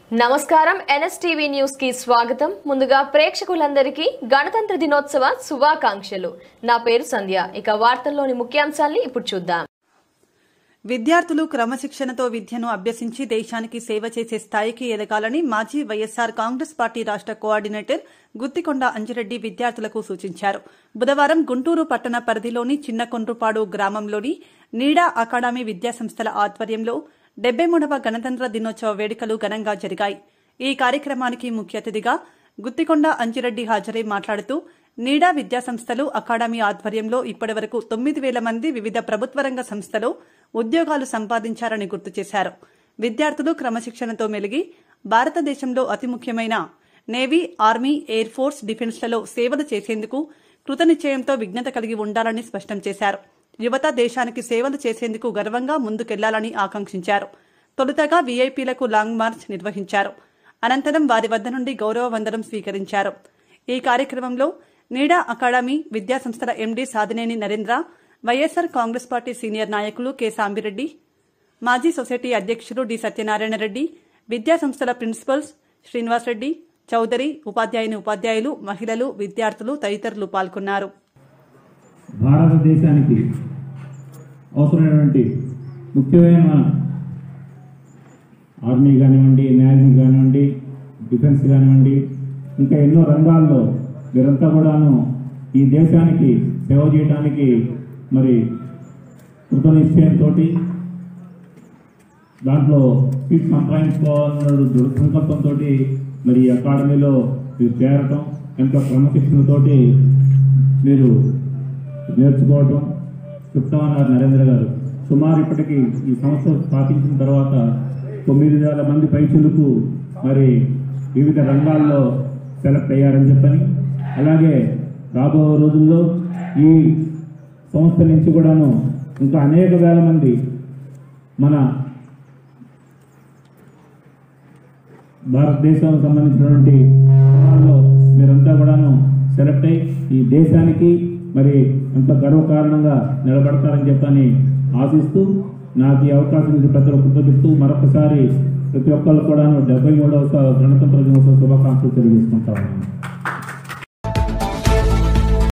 నమస్కారం NSTV news కి స్వాగతం. ముందుగా ప్రేక్షకులందరికీ గణతంత్ర దినోత్సవ శుభాకాంక్షలు. నా పేరు సంధ్య. ఇక వార్తల్లోని ముఖ్యాంశాలను ఇప్పుడు చూద్దాం. విద్యార్థులు క్రమశిక్షణతో విద్యను అభ్యసించి దేశానికి సేవ చేసే స్థాయికి ఎదగాలని మాజీ వైఎస్సార్ కాంగ్రెస్ పార్టీ రాష్ట్ర కోఆర్డినేటర్ గుత్తికొండ అంజిరెడ్డి విద్యార్థులకు సూచించారు. బుధవారం గుంటూరు పట్టణ పరిధిలోని చిన్నకొండ్రుపాడు గ్రామంలోని నీడా అకాడమీ విద్యాసంస్థల ఆధ్వర్యంలో 73వ గణతంత్ర దినోత్సవ వేడుకలు ఘనంగా జరిగాయి. ఈ కార్యక్రమానికి ముఖ్య అతిథిగా గుత్తికొండ అంజిరెడ్డి హాజరై మాట్లాడుతూ నీడా విద్యాసంస్థలు అకాడమీ ఆధ్వర్యంలో ఇప్పటివరకు 9,000 మంది వివిధ ప్రభుత్వ రంగ సంస్థలో ఉద్యోగాలు సంపాదించారని గుర్తు చేశారు. విద్యార్థులు క్రమశిక్షణతో మెలిగి భారతదేశంలో అతి ముఖ్యమైన నేవీ, ఆర్మీ, ఎయిర్ ఫోర్స్, డిఫెన్స్లలో సేవలు చేసేందుకు కృతనిశ్చయంతో విజ్ఞత కలిగి ఉండాలని స్పష్టం చేశారు. యువత దేశానికి సేవలు చేసేందుకు గర్వంగా ముందుకెళ్లాలని ఆకాంక్షించారు. తొలుతగా వీఐపీలకు లాంగ్ మార్చ్ నిర్వహించారు. అనంతరం వారి వద్ద నుండి గౌరవ వందనం స్వీకరించారు. ఈ కార్యక్రమంలో నీడా అకాడమీ విద్యాసంస్థల MD Sadineni Narendra, YSR Congress party senior నాయకులు కె సాంబిరెడ్డి, మాజీ సొసైటీ అధ్యక్షులు డి సత్యనారాయణ రెడ్డి, విద్యాసంస్థల ప్రిన్సిపల్స్ శ్రీనివాసరెడ్డి, చౌదరి, ఉపాధ్యాయులు, మహిళలు, విద్యార్థులు తదితరులు పాల్గొన్నారు. భారతదేశానికి అవసరమైనటువంటి ముఖ్యమైన ఆర్మీ కానివ్వండి, నేవీ కానివ్వండి, డిఫెన్స్ కానివ్వండి, ఇంకా ఎన్నో రంగాల్లో వీరంతా కూడాను ఈ దేశానికి సేవ చేయడానికి మరి కృతనిశ్చయంతో దాంట్లో సీట్ సంపాదించుకోవాలన్న దృఢ సంకల్పంతో మరి ఈ అకాడమీలో మీరు చేరటం, ఎంతో క్రమశిక్షణతోటి మీరు నేర్చుకోవటం చెప్తామన్నారు నరేంద్ర గారు. సుమారు ఇప్పటికీ ఈ సంస్థ స్థాపించిన తర్వాత 9,000 మంది పైచులకు మరి వివిధ రంగాల్లో సెలెక్ట్ అయ్యారని చెప్పని, అలాగే రాబో రోజుల్లో ఈ సంస్థ నుంచి కూడాను ఇంకా అనేక వేల మంది మన భారతదేశానికి సంబంధించినటువంటి రంగాల్లో మీరంతా కూడాను సెలెక్ట్ అయ్యి ఈ దేశానికి మరి ఎంత గర్వకారణంగా నిలబడతారని చెప్పని ఆశిస్తూ నాకు ఈ అవకాశం ఇచ్చిన ప్రజలకు కృతజ్ఞతలు మరొకసారి ప్రతి ఒక్కరు కూడా 73వ గణతంత్ర దినోత్సవ శుభాకాంక్షలు తెలియజేసుకుంటా ఉన్నాను.